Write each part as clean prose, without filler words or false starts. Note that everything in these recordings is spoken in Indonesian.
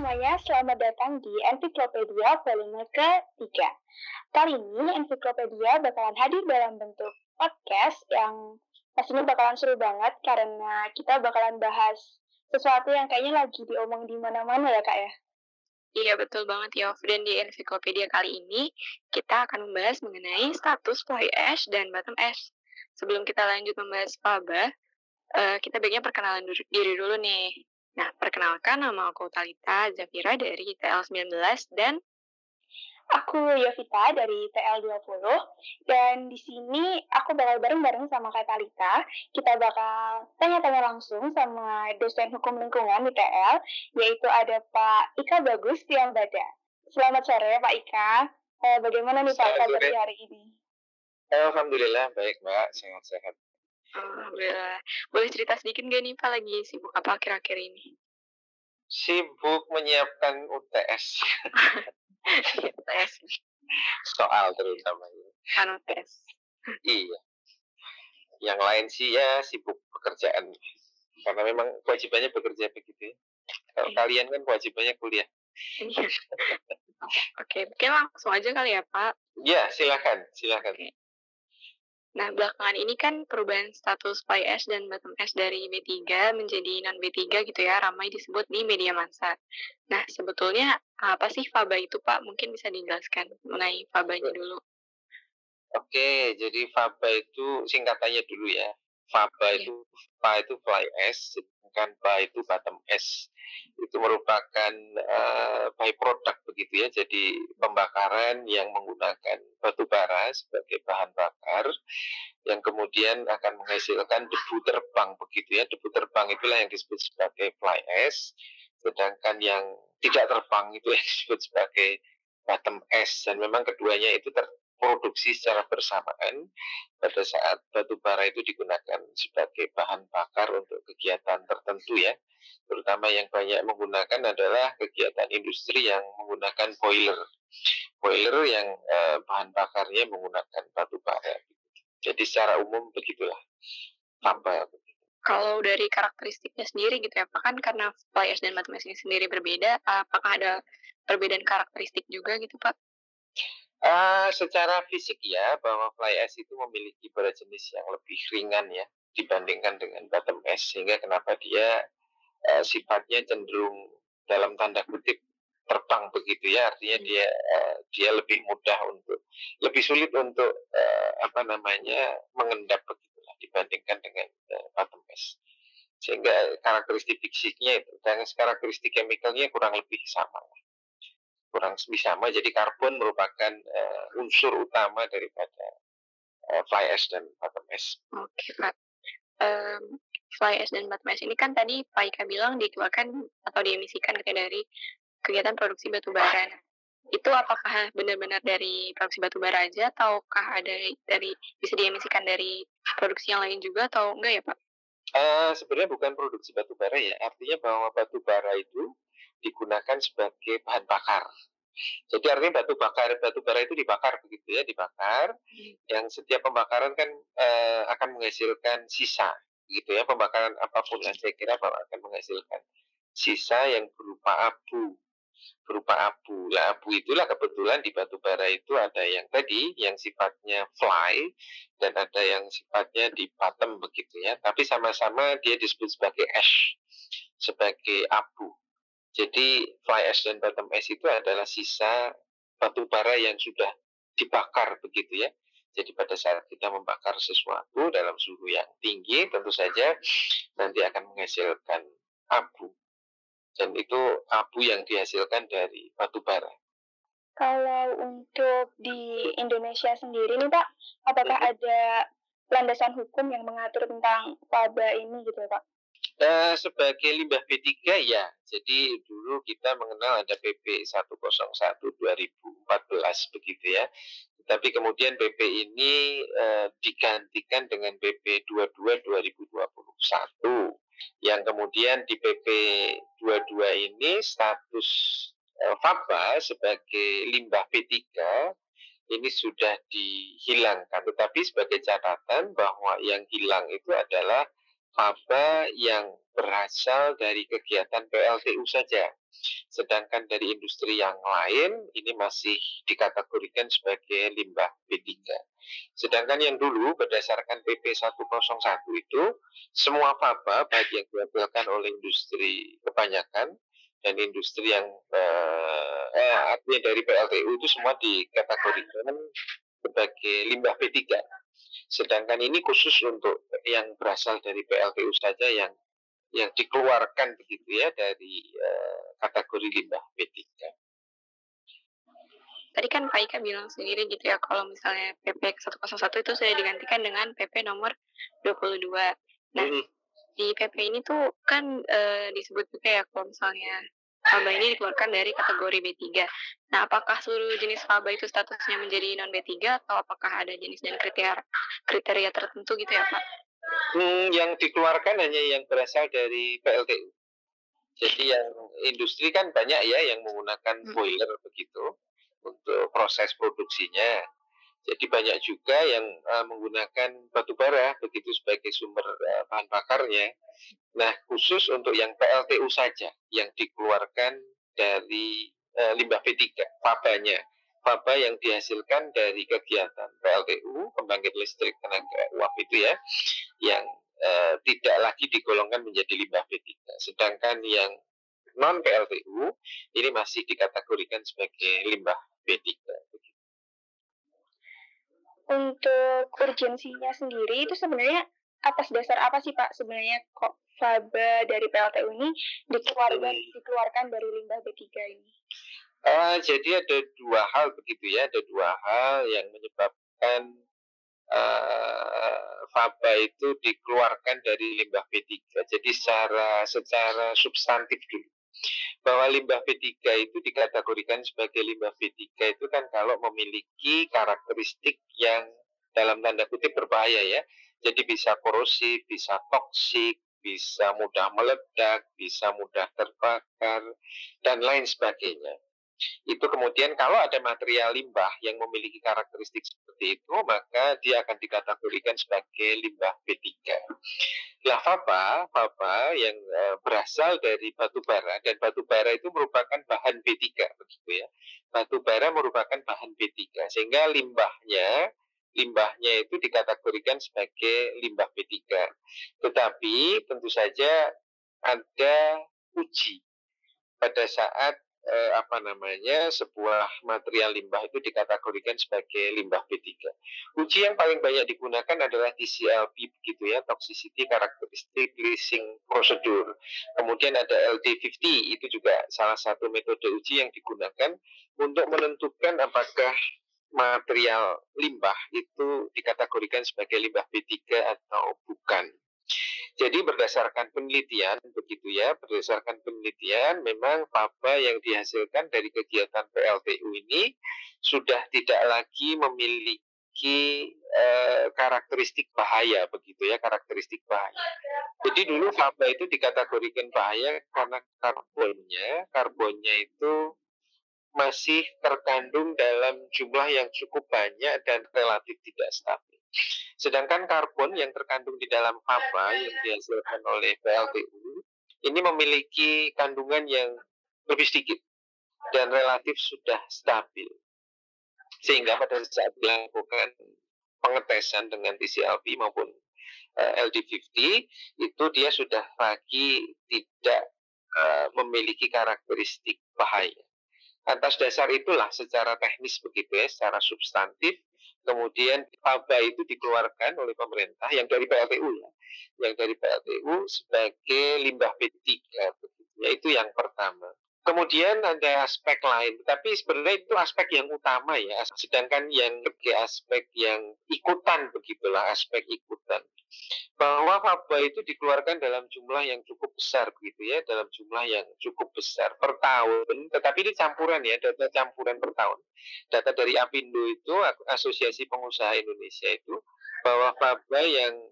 semuanya, selamat datang di Ensiklopedia volume ketiga. Kali ini Ensiklopedia bakalan hadir dalam bentuk podcast yang pastinya bakalan seru banget karena kita bakalan bahas sesuatu yang kayaknya lagi diomong di mana-mana ya Kak ya. Iya betul banget Yov, dan di ensiklopedia kali ini kita akan membahas mengenai status fly ash dan bottom ash. Sebelum kita lanjut membahas faba, kita baiknya perkenalan diri dulu nih. Nah, perkenalkan nama aku Talita Zafira dari TL19 dan Aku Yovita dari TL20 dan di sini aku bakal bareng-bareng sama Kak Talita. Kita bakal tanya-tanya langsung sama dosen hukum lingkungan di TL, yaitu ada Pak Ika Bagus Tiambada. Selamat sore Pak Ika. Bagaimana nih Pak Selamat kabar sore. di hari ini? Alhamdulillah baik Mbak, sehat-sehat. Alhamdulillah. Boleh cerita sedikit nggak nih Pak lagi sibuk apa akhir-akhir ini? Sibuk menyiapkan UTS Tes, soal terutama. anu tes. Iya. Yang lain sih ya sibuk pekerjaan. Karena memang kewajibannya bekerja begitu ya. Kalau kalian kan kewajibannya kuliah. Iya. Oke, mungkin langsung aja kali ya Pak. Ya, silakan. Oke. Nah, belakangan ini kan perubahan status fly ash dan bottom ash dari B3 menjadi non B3 gitu ya, ramai disebut di media massa. Nah, sebetulnya apa sih faba itu Pak? Mungkin bisa dijelaskan mengenai fabanya dulu. Oke, jadi FABA itu singkatannya dulu ya. FABA Iya. itu FA itu fly ash, sedangkan BA itu bottom ash. Itu merupakan byproduct begitu ya. Jadi pembakaran yang menggunakan batu bara sebagai bahan bakar yang kemudian akan menghasilkan debu terbang begitu ya. Debu terbang itulah yang disebut sebagai fly ash, sedangkan yang tidak terbang itu yang disebut sebagai bottom ash. Dan memang keduanya itu terproduksi secara bersamaan pada saat batu bara itu digunakan sebagai bahan bakar untuk kegiatan tertentu ya. Terutama yang banyak menggunakan adalah kegiatan industri yang menggunakan boiler. Boiler yang bahan bakarnya menggunakan batu bara. Jadi secara umum begitulah faba. Kalau dari karakteristiknya sendiri gitu ya Pak, kan karena fly ash dan bottom ash ini sendiri berbeda, apakah ada perbedaan karakteristik juga gitu Pak? Secara fisik ya, bahwa fly ash itu memiliki berat jenis yang lebih ringan ya dibandingkan dengan bottom ash, sehingga kenapa dia sifatnya cenderung dalam tanda kutip terbang begitu ya, artinya dia lebih mudah untuk, lebih sulit untuk mengendap begitulah dibandingkan dengan bottom ash. Sehingga karakteristik fisiknya itu dan karakteristik chemicalnya kurang lebih sama. Jadi karbon merupakan unsur utama daripada fly ash dan bottom ash. Oke Pak. Fly ash dan bottom ash ini kan tadi Pak Ika bilang dikeluarkan atau diemisikan gitu ya dari kegiatan produksi batu bara. Itu apakah benar-benar dari produksi batu bara aja ataukah ada dari bisa diemisikan dari produksi yang lain juga atau enggak ya Pak? Sebenarnya bukan produksi batu bara ya, artinya bahwa batu bara itu digunakan sebagai bahan bakar. Jadi artinya batu bara itu dibakar begitu ya, dibakar. Yang setiap pembakaran kan akan menghasilkan sisa, gitu ya. Pembakaran apapun lah, saya kira bahwa akan menghasilkan sisa yang berupa abu. Lah abu itulah kebetulan di batu bara itu ada yang tadi yang sifatnya fly dan ada yang sifatnya di bottom begitu ya. Tapi sama-sama dia disebut sebagai ash, sebagai abu. Jadi fly ash dan bottom ash itu adalah sisa batu bara yang sudah dibakar begitu ya. Jadi pada saat kita membakar sesuatu dalam suhu yang tinggi, tentu saja nanti akan menghasilkan abu. Dan itu abu yang dihasilkan dari batu bara. Kalau untuk di Indonesia sendiri nih Pak, apakah ada landasan hukum yang mengatur tentang faba ini gitu ya Pak? Sebagai limbah B3 ya. Jadi dulu kita mengenal ada PP 101 2014 begitu ya. Tapi kemudian PP ini digantikan dengan PP 22 2021. Yang kemudian di PP 22 ini status faba sebagai limbah B3 ini sudah dihilangkan. Tetapi sebagai catatan bahwa yang hilang itu adalah faba yang berasal dari kegiatan PLTU saja. Sedangkan dari industri yang lain ini masih dikategorikan sebagai limbah B3. Sedangkan yang dulu berdasarkan PP 101 itu semua faba baik yang dihasilkan oleh industri kebanyakan dan industri yang artinya dari PLTU itu semua dikategorikan sebagai limbah B3. Sedangkan ini khusus untuk yang berasal dari PLTU saja yang dikeluarkan begitu ya dari kategori limbah B3. Tadi kan Pak Ika bilang sendiri gitu ya, kalau misalnya PP 101 itu sudah digantikan dengan PP nomor 22. Nah, di PP ini tuh kan disebut juga ya kalau misalnya faba ini dikeluarkan dari kategori B3. Nah, apakah seluruh jenis faba itu statusnya menjadi non B3 atau apakah ada jenis dan kriteria tertentu gitu ya, Pak? Yang dikeluarkan hanya yang berasal dari PLTU. Jadi yang industri kan banyak ya yang menggunakan boiler begitu untuk proses produksinya. Jadi banyak juga yang menggunakan batu bara begitu sebagai sumber bahan bakarnya. Nah, khusus untuk yang PLTU saja yang dikeluarkan dari limbah B3, fabanya. Faba yang dihasilkan dari kegiatan PLTU, pembangkit listrik tenaga uap itu ya, yang tidak lagi digolongkan menjadi limbah B3. Sedangkan yang non PLTU ini masih dikategorikan sebagai limbah B3. Untuk urgensinya sendiri itu sebenarnya atas dasar apa sih Pak sebenarnya kok faba dari PLTU ini dikeluarkan dari limbah B3 ini? Jadi ada dua hal begitu ya, ada dua hal yang menyebabkan faba itu dikeluarkan dari limbah B3. Jadi secara substantif dulu. Bahwa limbah B3 itu dikategorikan sebagai limbah B3 itu kan kalau memiliki karakteristik yang dalam tanda kutip berbahaya ya. Jadi bisa korosif, bisa toksik, bisa mudah meledak, bisa mudah terbakar, dan lain sebagainya. Itu kemudian kalau ada material limbah yang memiliki karakteristik seperti itu, maka dia akan dikategorikan sebagai limbah B3. Nah, faba yang berasal dari batu bara, dan batu bara itu merupakan bahan B3 begitu ya. Batu bara merupakan bahan B3 sehingga limbahnya itu dikategorikan sebagai limbah B3. Tetapi tentu saja ada uji pada saat sebuah material limbah itu dikategorikan sebagai limbah B3. Uji yang paling banyak digunakan adalah TCLP begitu ya, Toxicity Characteristic Leasing Procedure. Kemudian ada LD50, itu juga salah satu metode uji yang digunakan untuk menentukan apakah material limbah itu dikategorikan sebagai limbah B3 atau bukan. Jadi berdasarkan penelitian begitu ya, berdasarkan penelitian memang faba yang dihasilkan dari kegiatan PLTU ini sudah tidak lagi memiliki karakteristik bahaya begitu ya, karakteristik bahaya. Jadi dulu faba itu dikategorikan bahaya karena karbonnya itu masih terkandung dalam jumlah yang cukup banyak dan relatif tidak stabil. Sedangkan karbon yang terkandung di dalam faba yang dihasilkan oleh PLTU ini memiliki kandungan yang lebih sedikit dan relatif sudah stabil. Sehingga pada saat dilakukan pengetesan dengan TCLP maupun LD50 itu dia sudah lagi tidak memiliki karakteristik bahaya. Atas dasar itulah secara teknis begitu ya, secara substantif, kemudian faba itu dikeluarkan oleh pemerintah yang dari PLTU ya, yang dari PLTU sebagai limbah B3 begitu ya, itu yang pertama. Kemudian ada aspek lain, tapi sebenarnya itu aspek yang utama ya, sedangkan yang aspek yang ikutan begitulah, aspek ikutan. Bahwa faba itu dikeluarkan dalam jumlah yang cukup besar begitu ya, dalam jumlah yang cukup besar per tahun, tetapi ini campuran ya, data campuran per tahun. Data dari Apindo itu, Asosiasi Pengusaha Indonesia itu, bahwa faba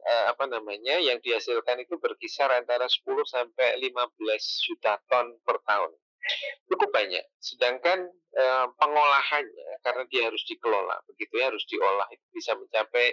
yang dihasilkan itu berkisar antara 10 sampai 15 juta ton per tahun. Cukup banyak. Sedangkan pengolahannya karena dia harus dikelola begitu ya, harus diolah itu bisa mencapai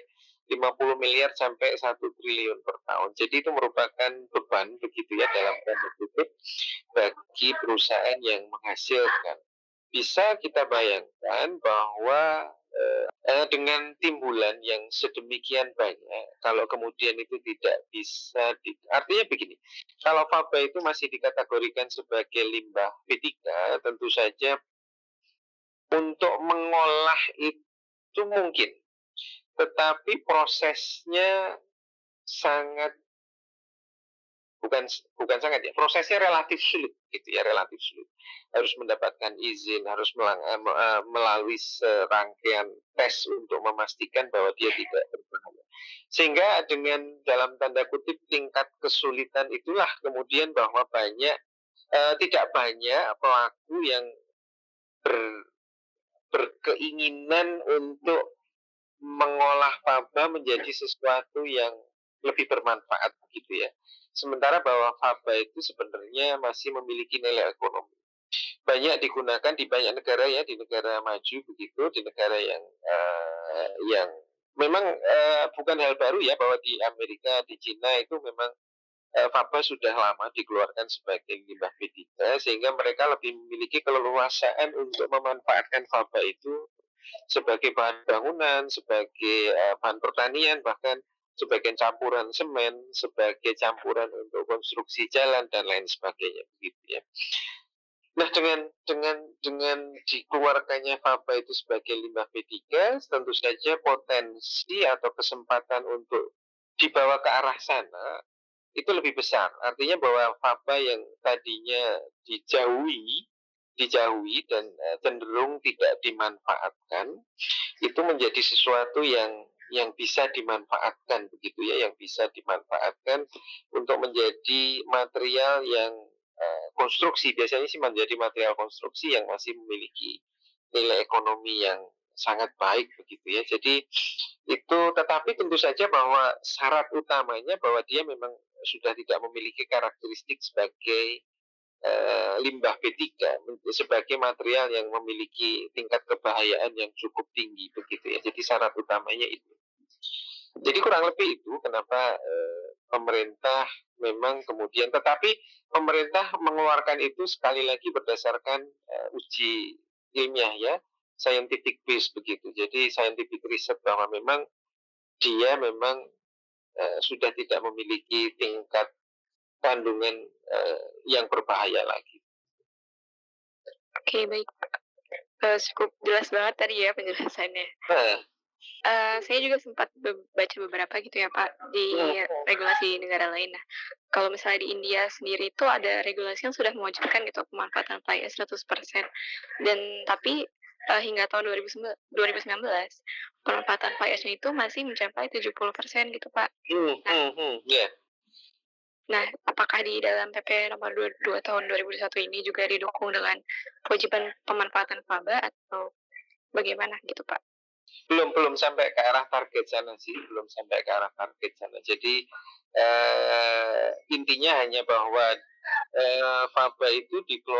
50 miliar sampai 1 triliun per tahun. Jadi itu merupakan beban begitu ya dalam tanda kutip bagi perusahaan yang menghasilkan. Bisa kita bayangkan bahwa dengan timbulan yang sedemikian banyak, kalau kemudian itu tidak bisa, artinya begini, kalau faba itu masih dikategorikan sebagai limbah B3, tentu saja untuk mengolah itu mungkin, tetapi prosesnya sangat bukan bukan sangat ya, prosesnya relatif sulit gitu ya, relatif sulit. Harus mendapatkan izin, harus melalui serangkaian tes untuk memastikan bahwa dia tidak berbahaya. Sehingga dengan dalam tanda kutip tingkat kesulitan itulah kemudian bahwa tidak banyak pelaku yang ber, berkeinginan untuk mengolah faba menjadi sesuatu yang lebih bermanfaat begitu ya. Sementara bahwa faba itu sebenarnya masih memiliki nilai ekonomi. Banyak digunakan di banyak negara ya, di negara maju begitu, di negara yang memang bukan hal baru ya, bahwa di Amerika, di Cina itu memang faba sudah lama dikeluarkan sebagai limbah B3, sehingga mereka lebih memiliki keleluasaan untuk memanfaatkan faba itu sebagai bahan bangunan, sebagai bahan pertanian, bahkan sebagai campuran semen, sebagai campuran untuk konstruksi jalan dan lain sebagainya begitu ya. Nah, dengan dikeluarkannya faba itu sebagai limbah B3, tentu saja potensi atau kesempatan untuk dibawa ke arah sana itu lebih besar. Artinya bahwa faba yang tadinya dijauhi dan cenderung tidak dimanfaatkan, itu menjadi sesuatu yang bisa dimanfaatkan begitu ya, yang bisa dimanfaatkan untuk menjadi material yang konstruksi, biasanya sih menjadi material konstruksi yang masih memiliki nilai ekonomi yang sangat baik begitu ya. Jadi itu, tetapi tentu saja bahwa syarat utamanya bahwa dia memang sudah tidak memiliki karakteristik sebagai limbah B3 sebagai material yang memiliki tingkat kebahayaan yang cukup tinggi begitu ya. Jadi syarat utamanya itu. Jadi kurang lebih itu kenapa pemerintah memang kemudian, tetapi pemerintah mengeluarkan itu sekali lagi berdasarkan uji ilmiah ya, scientific base begitu. Jadi scientific research bahwa memang dia memang sudah tidak memiliki tingkat kandungan yang berbahaya lagi. Oke, baik. Cukup jelas banget tadi ya penjelasannya. Saya juga sempat baca beberapa gitu ya Pak, di regulasi negara lain. Nah, kalau misalnya di India sendiri itu ada regulasi yang sudah mewajibkan gitu pemanfaatan fly ash 100%. Dan tapi hingga tahun 2019 pemanfaatan fly ash-nya itu masih mencapai 70% gitu Pak. Nah, apakah di dalam PP nomor 22 tahun 2021 ini juga didukung dengan kewajiban pemanfaatan faba atau bagaimana gitu Pak? Belum sampai ke arah target sana sih, belum sampai ke arah target sana. Jadi intinya hanya bahwa faba itu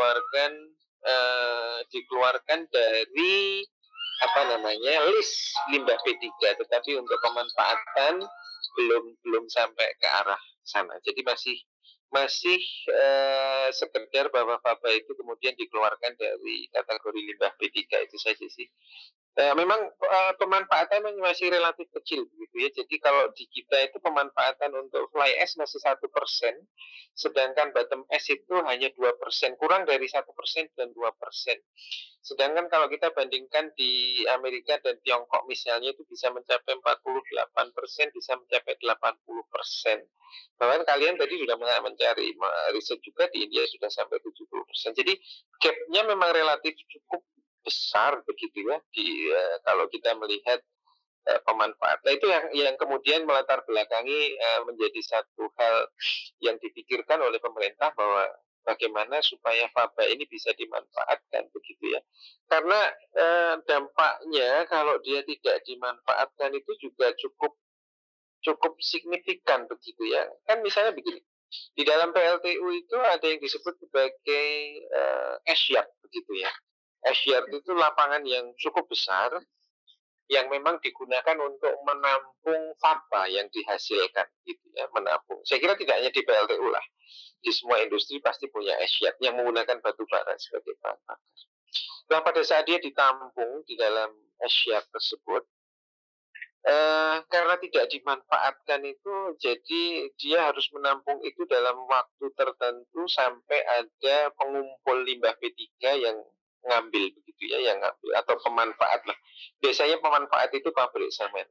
dikeluarkan dari list limbah B3, tetapi untuk pemanfaatan belum sampai ke arah sana. Jadi masih sekedar bahwa faba itu kemudian dikeluarkan dari kategori limbah B3 itu saja sih. Memang pemanfaatan masih relatif kecil begitu ya. Jadi kalau di kita itu pemanfaatan untuk fly ash masih 1%, sedangkan bottom ash itu hanya 2%, kurang dari 1% dan 2%. Sedangkan kalau kita bandingkan di Amerika dan Tiongkok misalnya, itu bisa mencapai 48%, bisa mencapai 80%. Bahkan kalian tadi sudah mencari riset juga, di India sudah sampai 70%. Jadi gap-nya memang relatif cukup besar begitu ya, kalau kita melihat pemanfaatan. Nah, itu yang kemudian melatar belakangi menjadi satu hal yang dipikirkan oleh pemerintah, bahwa bagaimana supaya faba ini bisa dimanfaatkan begitu ya. Karena dampaknya kalau dia tidak dimanfaatkan itu juga cukup signifikan begitu ya. Kan misalnya begini, di dalam PLTU itu ada yang disebut sebagai ash yard begitu ya. Ash yard itu lapangan yang cukup besar, yang memang digunakan untuk menampung faba yang dihasilkan gitu ya, menampung. Saya kira tidak hanya di PLTU lah, di semua industri pasti punya es yat yang menggunakan batu bara sebagai bahan bakar. Nah, pada saat dia ditampung di dalam es yat tersebut, karena tidak dimanfaatkan itu, jadi dia harus menampung itu dalam waktu tertentu sampai ada pengumpul limbah P3 yang ngambil begitu ya, yang ngambil atau pemanfaat lah. Biasanya pemanfaat itu pabrik semen.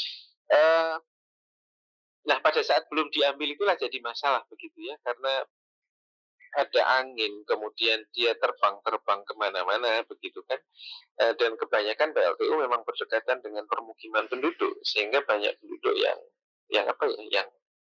Nah, pada saat belum diambil itulah jadi masalah begitu ya, karena ada angin, kemudian dia terbang-terbang kemana-mana begitu kan. Dan kebanyakan PLTU memang berdekatan dengan permukiman penduduk, sehingga banyak penduduk yang apa ya,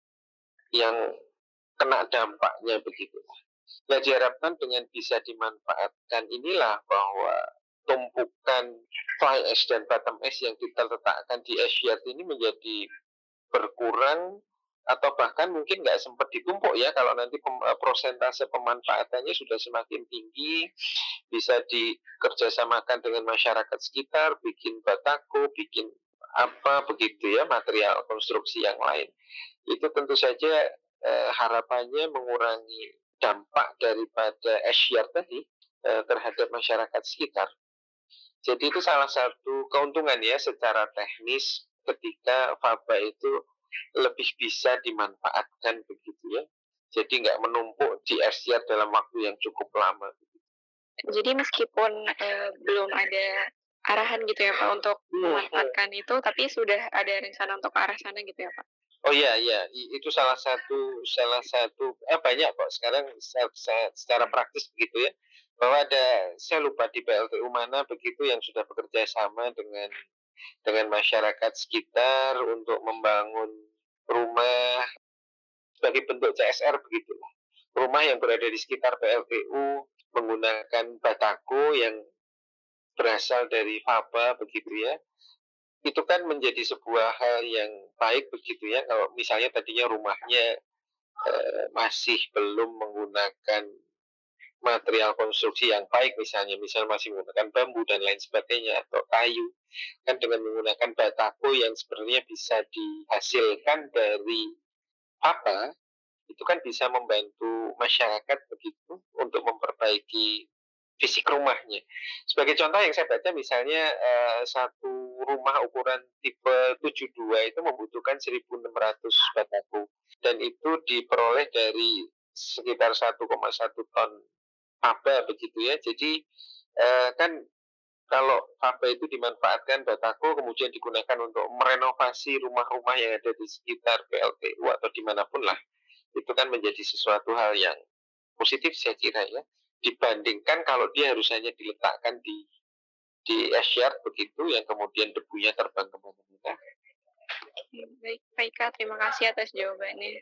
yang kena dampaknya begitu. Nah, diharapkan dengan bisa dimanfaatkan inilah bahwa tumpukan fly ash dan bottom ash yang kita letakkan di ash yard ini menjadi berkurang, atau bahkan mungkin nggak sempat ditumpuk ya, kalau nanti prosentase pemanfaatannya sudah semakin tinggi, bisa dikerjasamakan dengan masyarakat sekitar, bikin batako, bikin apa begitu ya, material konstruksi yang lain. Itu tentu saja harapannya mengurangi dampak daripada ash yard tadi terhadap masyarakat sekitar. Jadi itu salah satu keuntungan ya secara teknis ketika faba itu lebih bisa dimanfaatkan begitu ya. Jadi nggak menumpuk di ash yard dalam waktu yang cukup lama. Jadi meskipun belum ada arahan gitu ya Pak untuk memanfaatkan itu, tapi sudah ada rencana untuk ke arah sana gitu ya Pak? Oh iya, itu salah satu banyak kok sekarang secara praktis begitu ya. Bahwa ada, saya lupa di PLTU mana begitu yang sudah bekerja sama dengan masyarakat sekitar untuk membangun rumah sebagai bentuk CSR begitu. Rumah yang berada di sekitar PLTU menggunakan batako yang berasal dari faba begitu ya. Itu kan menjadi sebuah hal yang baik begitu ya, kalau misalnya tadinya rumahnya masih belum menggunakan material konstruksi yang baik, misalnya masih menggunakan bambu dan lain sebagainya atau kayu, kan dengan menggunakan batako yang sebenarnya bisa dihasilkan dari apa, itu kan bisa membantu masyarakat begitu untuk memperbaiki fisik rumahnya. Sebagai contoh yang saya baca misalnya satu rumah ukuran tipe 72 itu membutuhkan 1.600 batako dan itu diperoleh dari sekitar 1,1 ton faba begitu ya. Jadi kan kalau faba itu dimanfaatkan batako kemudian digunakan untuk merenovasi rumah-rumah yang ada di sekitar PLTU atau dimanapun lah, itu kan menjadi sesuatu hal yang positif saya kira ya, dibandingkan kalau dia harus hanya diletakkan di ash yard begitu yang kemudian debunya terbang kemana-mana. Baik, Pak Ika, terima kasih atas jawabannya.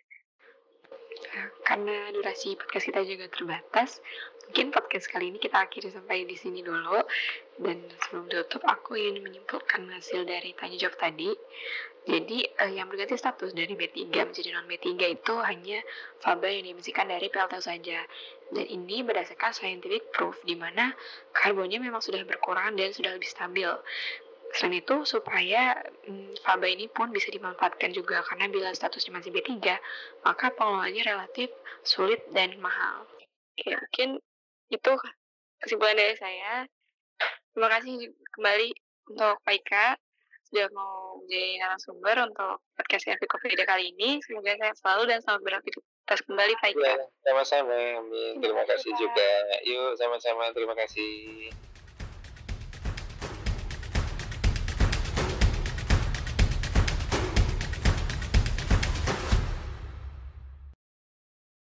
Karena durasi podcast kita juga terbatas, mungkin podcast kali ini kita akhiri sampai di sini dulu. Dan sebelum tutup, aku ingin menyimpulkan hasil dari tanya jawab tadi. Jadi yang berganti status dari B3 menjadi non B3 itu hanya faba yang diemisikan dari PLTU saja. Dan ini berdasarkan scientific proof, di mana karbonnya memang sudah berkurang dan sudah lebih stabil. Selain itu, supaya faba ini pun bisa dimanfaatkan juga, karena bila statusnya masih B3, maka pengelolaannya relatif sulit dan mahal. Oke, mungkin itu kesimpulan dari saya. Terima kasih kembali untuk Pak Ika sudah mau menjadi narasumber untuk podcast Ensiklopedia kali ini. Semoga sehat selalu dan selamat beraktivitas kembali Pak Ika. Ya, sama-sama, amin. Terima kasih juga. Yuk, sama-sama, terima kasih.